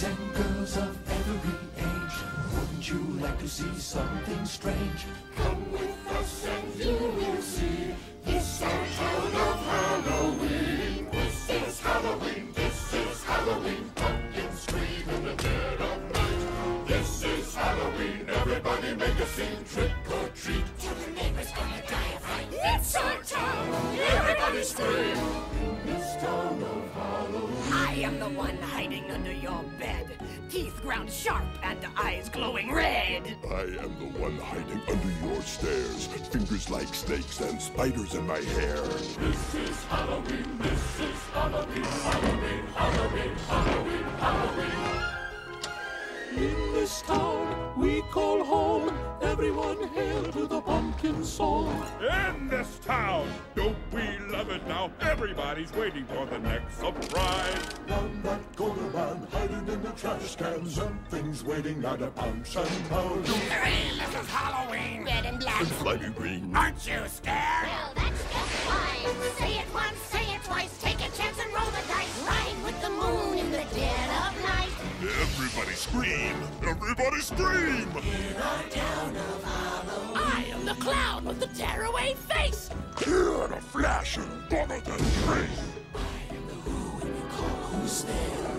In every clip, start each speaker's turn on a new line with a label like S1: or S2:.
S1: and girls of every age, wouldn't you like to see something strange? Come with us and you will see. This our town of Halloween. This is Halloween. This is Halloween. Pumpkins scream in the dead of night. This is Halloween. Everybody make a scene. Trick or treat. Till the neighbor's gonna die of fright. It's our town. Everybody scream. This town of Halloween.
S2: I am the one hiding under your bed. Teeth ground sharp and eyes glowing red.
S3: I am the one hiding under your stairs. Fingers like snakes and spiders in my hair.
S1: This is Halloween. This is Halloween. Halloween. Halloween. Halloween. Halloween. In this town we call home. Everyone hail to the pumpkin song.
S4: In this town, don't we love it now? Everybody's waiting for the next surprise.
S3: Run that golden man hiding in the trash can. Something's waiting at a punch and pound.
S2: Hooray, this is Halloween. Red and black.
S3: And slimy green.
S2: Aren't you scared?
S5: Well, that's just fine. Say it once, say it twice. Take a chance and roll the dice. Ride with the moon in the dead of night.
S3: Everybody scream! Everybody scream!
S1: In our town of Halloween.
S2: I am the clown with the tearaway face.
S3: Here in a flash and gonna the trace.
S1: I am the who and you call who's there.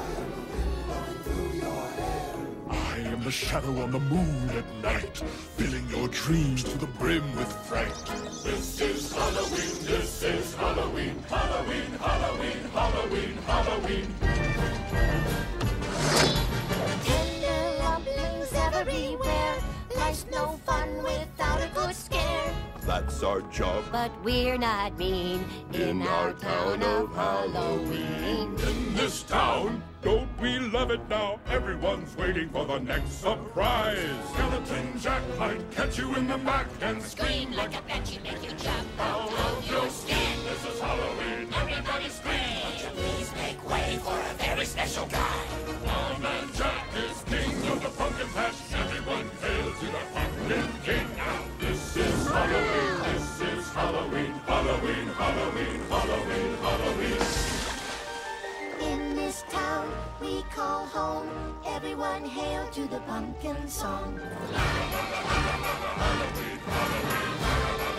S3: I am the shadow on the moon at night, filling your dreams to the brim with fright.
S1: This is Halloween. This is Halloween. Halloween. Halloween. Halloween. Halloween.
S5: Tender rumblings everywhere. Life's no fun without a good scare.
S3: That's our job.
S5: But we're not mean in our town of Halloween.
S4: In this town, don't we love it now? Everyone's waiting for the next surprise.
S1: Skeleton Jack might catch you in the back and
S5: Scream like a banshee, make you jump out of
S1: your skin. This is Halloween. Everybody scream.
S2: Won't you please make way for a very special guy?
S1: Our man Jack is king of the pumpkin patch. Everyone hail to the pumpkin king. Now this is Halloween. This is Halloween. Halloween. Halloween. Halloween. Halloween.
S5: In this town we call home. Everyone hail to the pumpkin song.
S1: Halloween. Halloween.